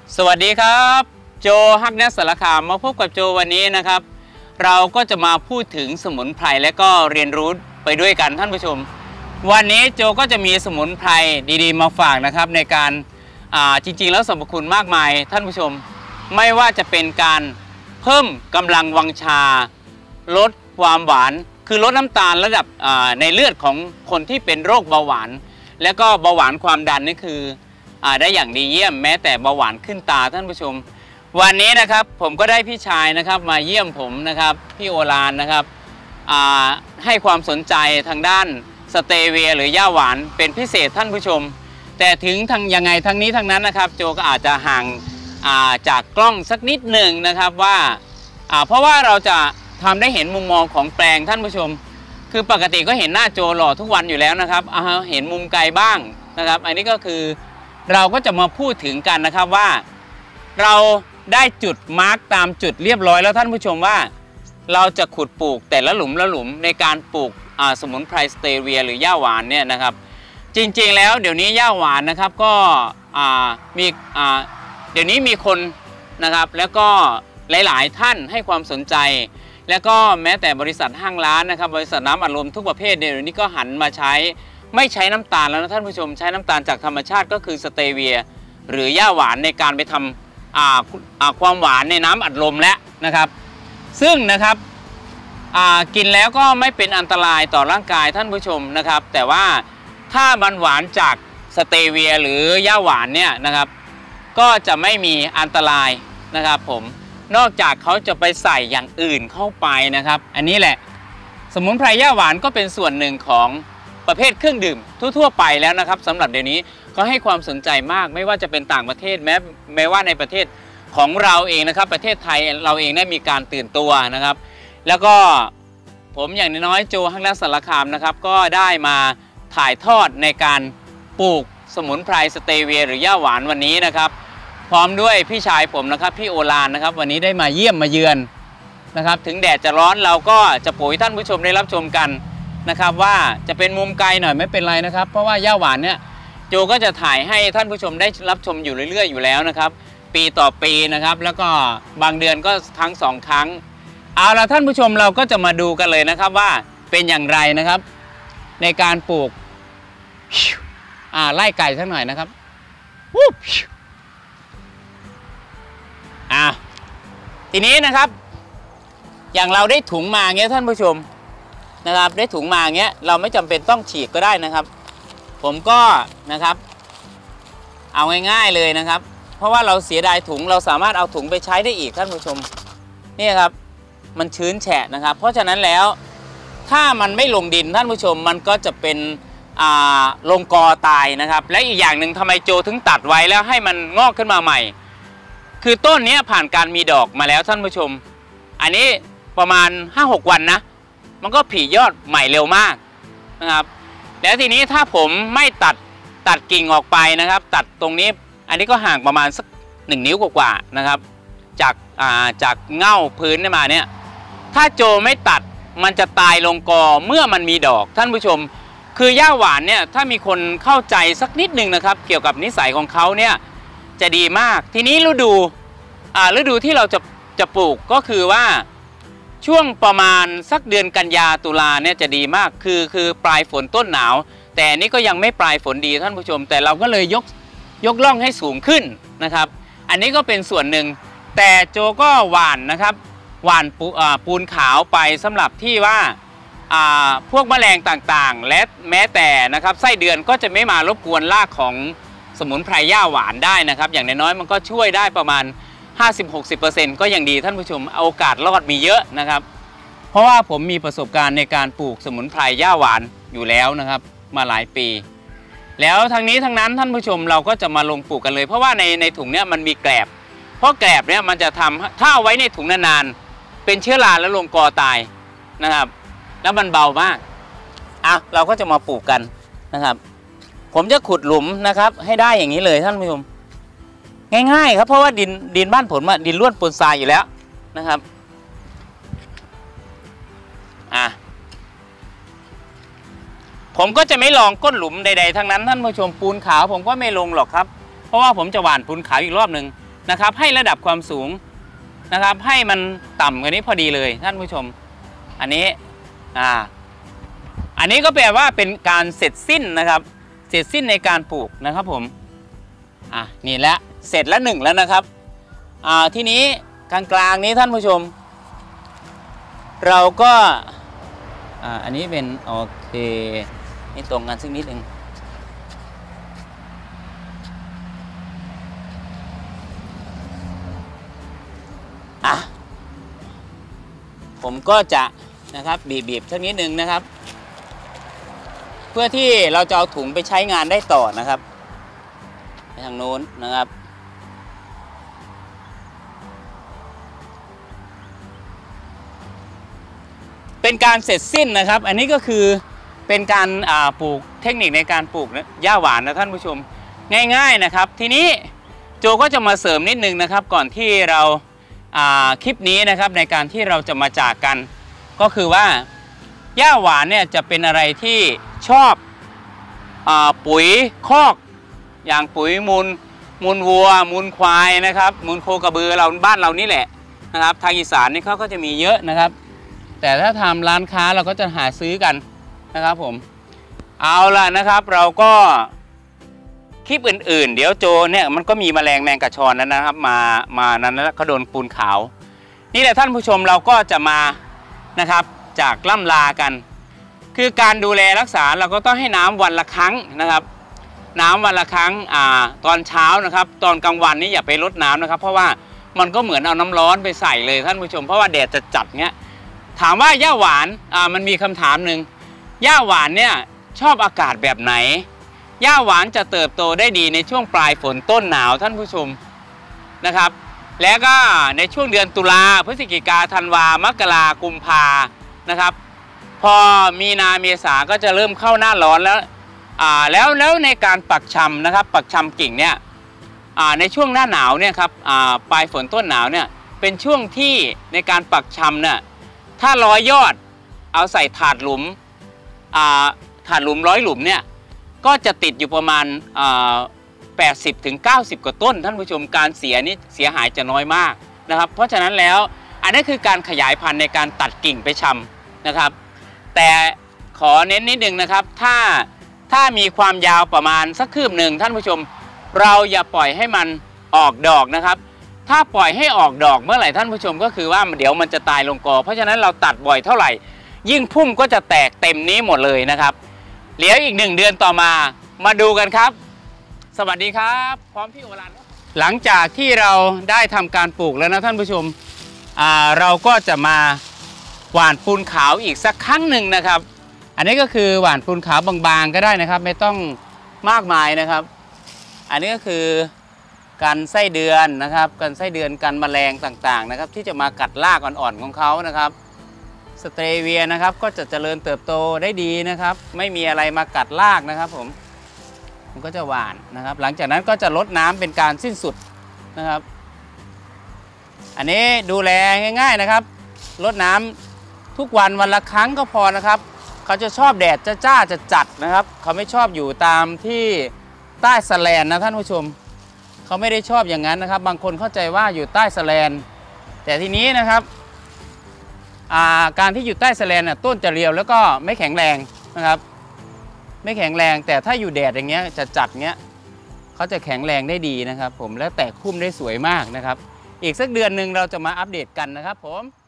สวัสดีครับโจฮักแนสสารคามมาพบกับโจวันนี้นะครับเราก็จะมาพูดถึงสมุนไพรและก็เรียนรู้ไปด้วยกันท่านผู้ชมวันนี้โจก็จะมีสมุนไพรดีๆมาฝากนะครับในการจริงๆแล้วสรรพคุณมากมายท่านผู้ชมไม่ว่าจะเป็นการเพิ่มกำลังวังชาลดความหวานคือลดน้ำตาลระดับในเลือดของคนที่เป็นโรคเบาหวานและก็เบาหวานความดันนี่คือได้อย่างดีเยี่ยมแม้แต่เบาหวานขึ้นตาท่านผู้ชมวันนี้นะครับผมก็ได้พี่ชายนะครับมาเยี่ยมผมนะครับพี่โอฬารนะครับให้ความสนใจทางด้านสเตเวียหรือย่าหวานเป็นพิเศษท่านผู้ชมแต่ถึงทางยังไงทั้งนี้ทั้งนั้นนะครับโจก็อาจจะห่างจากกล้องสักนิดหนึ่งนะครับว่าเพราะว่าเราจะทำได้เห็นมุมมองของแปลงท่านผู้ชมคือปกติก็เห็นหน้าโจหล่อทุกวันอยู่แล้วนะครับเห็นมุมไกลบ้างนะครับอันนี้ก็คือเราก็จะมาพูดถึงกันนะครับว่าเราได้จุดมาร์กตามจุดเรียบร้อยแล้วท่านผู้ชมว่าเราจะขุดปลูกแต่ละหลุมในการปลูกสมุนไพรสเตเวียหรือย่าหวานเนี่ยนะครับจริงๆแล้วเดี๋ยวนี้ย่าหวานนะครับก็มีเดี๋ยวนี้มีคนนะครับแล้วก็หลายๆท่านให้ความสนใจแล้วก็แม้แต่บริษัทห้างร้านนะครับบริษัทน้ำอัดลมทุกประเภทเดี๋ยวนี้ก็หันมาใช้ไม่ใช้น้ำตาลแล้วนะท่านผู้ชมใช้น้ำตาลจากธรรมชาติก็คือสเตเวียหรือย่าหวานในการไปทำความหวานในน้ำอัดลมแล้วนะครับซึ่งนะครับกินแล้วก็ไม่เป็นอันตรายต่อร่างกายท่านผู้ชมนะครับแต่ว่าถ้ามันหวานจากสเตเวียหรือย่าหวานเนี่ยนะครับก็จะไม่มีอันตรายนะครับผมนอกจากเขาจะไปใส่อย่างอื่นเข้าไปนะครับอันนี้แหละสมุนไพรย่าหวานก็เป็นส่วนหนึ่งของประเภทเครื่องดื่มทั่วๆไปแล้วนะครับสำหรับเดี๋ยวนี้ก็ให้ความสนใจมากไม่ว่าจะเป็นต่างประเทศแม้ว่าในประเทศของเราเองนะครับประเทศไทยเราเองได้มีการตื่นตัวนะครับแล้วก็ผมอย่างน้อยโจฮักแนสสารคามนะครับก็ได้มาถ่ายทอดในการปลูกสมุนไพรสเตเวียหรือย่าหวานวันนี้นะครับพร้อมด้วยพี่ชายผมนะครับพี่โอฬารนะครับวันนี้ได้มาเยี่ยมมาเยือนนะครับถึงแดดจะร้อนเราก็จะโปรยท่านผู้ชมได้รับชมกันนะครับว่าจะเป็นมุมไกลหน่อยไม่เป็นไรนะครับเพราะว่าย่าหวานเนี่ยโจก็จะถ่ายให้ท่านผู้ชมได้รับชมอยู่เรื่อยๆอยู่แล้วนะครับปีต่อปีนะครับแล้วก็บางเดือนก็ทั้ง2 ครั้งเอาละท่านผู้ชมเราก็จะมาดูกันเลยนะครับว่าเป็นอย่างไรนะครับในการปลูกไล่ไก่สักหน่อยนะครับทีนี้นะครับอย่างเราได้ถุงมาเงี้ยท่านผู้ชมนะครับได้ถุงมาเงี้ยเราไม่จำเป็นต้องฉีกก็ได้นะครับผมก็นะครับเอาง่ายๆเลยนะครับเพราะว่าเราเสียดายถุงเราสามารถเอาถุงไปใช้ได้อีกท่านผู้ชมนี่ครับมันชื้นแฉะนะครับเพราะฉะนั้นแล้วถ้ามันไม่ลงดินท่านผู้ชมมันก็จะเป็นลงกอตายนะครับและอีกอย่างหนึ่งทำไมโจถึงตัดไว้แล้วให้มันงอกขึ้นมาใหม่คือต้นนี้ผ่านการมีดอกมาแล้วท่านผู้ชมอันนี้ประมาณ 5-6 วันนะมันก็ผลิยอดใหม่เร็วมากนะครับแล้วทีนี้ถ้าผมไม่ตัดกิ่งออกไปนะครับตัดตรงนี้อันนี้ก็ห่างประมาณสัก1 นิ้วกว่าๆนะครับจากเง่าพื้นมาเนี่ยถ้าโจไม่ตัดมันจะตายลงกอเมื่อมันมีดอกท่านผู้ชมคือย่าหวานเนี่ยถ้ามีคนเข้าใจสักนิดหนึ่งนะครับเกี่ยวกับนิสัยของเขาเนี่ยจะดีมากทีนี้ฤดูที่เราจะปลูกก็คือว่าช่วงประมาณสักเดือนกันยาตุลาเนี่ยจะดีมากคือปลายฝนต้นหนาวแต่นี้ก็ยังไม่ปลายฝนดีท่านผู้ชมแต่เราก็เลยยกล่องให้สูงขึ้นนะครับอันนี้ก็เป็นส่วนหนึ่งแต่โจก็หว่านนะครับหว่านปูนขาวไปสำหรับที่ว่าพวกแมลงต่างๆและแม้แต่นะครับไส้เดือนก็จะไม่มารบกวนรากของสมุนไพรย่าหวานได้นะครับอย่างน้อยๆมันก็ช่วยได้ประมาณ 50-60% ก็ยังดีท่านผู้ชมโอกาสรอดมีเยอะนะครับเพราะว่าผมมีประสบการณ์ในการปลูกสมุนไพรย่าหวานอยู่แล้วนะครับมาหลายปีแล้วทั้งนี้ทั้งนั้นท่านผู้ชมเราก็จะมาลงปลูกกันเลยเพราะว่าในถุงเนี้ยมันมีแกลบเพราะแกลบเนี้ยมันจะทำถ้าเอาไว้ในถุงนานๆเป็นเชื้อราแล้วลงกอตายนะครับแล้วมันเบามากเราก็จะมาปลูกกันนะครับผมจะขุดหลุมนะครับให้ได้อย่างนี้เลยท่านผู้ชมง่ายๆครับเพราะว่าดินบ้านผมดินล้วนปนทรายอยู่แล้วนะครับผมก็จะไม่ลองก้นหลุมใดๆทั้งนั้นท่านผู้ชมปูนขาวผมก็ไม่ลงหรอกครับเพราะว่าผมจะหว่านปูนขาวอีกรอบหนึ่งนะครับให้ระดับความสูงนะครับให้มันต่ำกว่านี้พอดีเลยท่านผู้ชมอันนี้อันนี้ก็แปลว่าเป็นการเสร็จสิ้นนะครับเสร็จสิ้นในการปลูกนะครับผมนี่แหละเสร็จแล้ว1แล้วนะครับทีนี้กลางๆนี้ท่านผู้ชมเราก็อันนี้เป็นโอเคนี่ตรงกันสักนิดหนึ่งผมก็จะนะครับบีบสักนิดหนึ่งนะครับเพื่อที่เราจะเอาถุงไปใช้งานได้ต่อนะครับไปทางโน้นนะครับเป็นการเสร็จสิ้นนะครับอันนี้ก็คือเป็นการปลูกเทคนิคในการปลูกหญ้าหวานนะท่านผู้ชมง่ายๆนะครับทีนี้โจก็จะมาเสริมนิดนึงนะครับก่อนที่เราคลิปนี้นะครับในการที่เราจะมาจากกันก็คือว่าหญ้าหวานเนี่ยจะเป็นอะไรที่ชอบปุ๋ยคอกอย่างปุ๋ยมูลวัวมูลควายนะครับมูลโคกระบือเราบ้านเรานี่แหละนะครับทางอีสานนี่เขาก็จะมีเยอะนะครับแต่ถ้าทำร้านค้าเราก็จะหาซื้อกันนะครับผมเอาล่ะนะครับเราก็คลิปอื่นๆเดี๋ยวโจเนี่ยมันก็มีแมงกระชอนนะครับมานั้นแล้วเขาโดนปูนขาวนี่แหละท่านผู้ชมเราก็จะมานะครับจากล่ำลากันคือการดูแลรักษาเราก็ต้องให้น้ำวันละครั้งนะครับน้ำวันละครั้งตอนเช้านะครับตอนกลางวันนี้อย่าไปรดน้ำนะครับเพราะว่ามันก็เหมือนเอาน้ำร้อนไปใส่เลยท่านผู้ชมเพราะว่าแดดจะจัดเงี้ยถามว่าหญ้าหวานมันมีคำถามหนึ่งหญ้าหวานเนี่ยชอบอากาศแบบไหนหญ้าหวานจะเติบโตได้ดีในช่วงปลายฝนต้นหนาวท่านผู้ชมนะครับแล้วก็ในช่วงเดือนตุลาพฤศจิกาธันวามกรากุมภานะครับพอมีนาเมษาก็จะเริ่มเข้าหน้าร้อนแล้วในการปักชำนะครับปักชำกิ่งเนี่ยในช่วงหน้าหนาวเนี่ยครับปลายฝนต้นหนาวเนี่ยเป็นช่วงที่ในการปักชำเนี่ยถ้า100 ยอดเอาใส่ถาดหลุม100 หลุมเนี่ยก็จะติดอยู่ประมาณ80 ถึง 90 กว่าต้นท่านผู้ชมการเสียหายจะน้อยมากนะครับเพราะฉะนั้นแล้วอันนี้คือการขยายพันธุ์ในการตัดกิ่งไปชำนะครับแต่ขอเน้นนิดนึงนะครับถ้ามีความยาวประมาณสักคืบหนึ่งท่านผู้ชมเราอย่าปล่อยให้มันออกดอกนะครับถ้าปล่อยให้ออกดอกเมื่อไหร่ท่านผู้ชมก็คือว่าเดี๋ยวมันจะตายลงกอเพราะฉะนั้นเราตัดบ่อยเท่าไหร่ยิ่งพุ่มก็จะแตกเต็มนี้หมดเลยนะครับเหลืออีก1 เดือนต่อมาดูกันครับสวัสดีครับพร้อมพี่โอรันหลังจากที่เราได้ทำการปลูกแล้วนะท่านผู้ชมเราก็จะมาหว่านปูนขาวอีกสักครั้งหนึ่งนะครับอันนี้ก็คือหว่านปูนขาวบางๆก็ได้นะครับไม่ต้องมากมายนะครับอันนี้ก็คือกันไส้เดือนนะครับกันไส้เดือนกันแมลงต่างๆนะครับที่จะมากัดรากอ่อนๆของเขานะครับสเตรเวียนะครับก็จะเจริญเติบโตได้ดีนะครับไม่มีอะไรมากัดรากนะครับผมก็จะหว่านนะครับหลังจากนั้นก็จะลดน้ำเป็นการสิ้นสุดนะครับอันนี้ดูแลง่ายๆนะครับลดน้ำทุกวันละครั้งก็พอนะครับเขาจะชอบแดดจ้าจะจัดนะครับเขาไม่ชอบอยู่ตามที่ใต้แสแลนนะท่านผู้ชมเขาไม่ได้ชอบอย่างนั้นนะครับบางคนเข้าใจว่าอยู่ใต้แสแลนแต่ทีนี้นะครับการที่อยู่ใต้แสแลนต้นจะเรียวแล้วก็ไม่แข็งแรงนะครับไม่แข็งแรงแต่ถ้าอยู่แดดอย่างเงี้ยจะจัดเงี้ยเขาจะแข็งแรงได้ดีนะครับผมและแตกคุ้มได้สวยมากนะครับอีกสักเดือนหนึ่งเราจะมาอัปเดตกันนะครับผม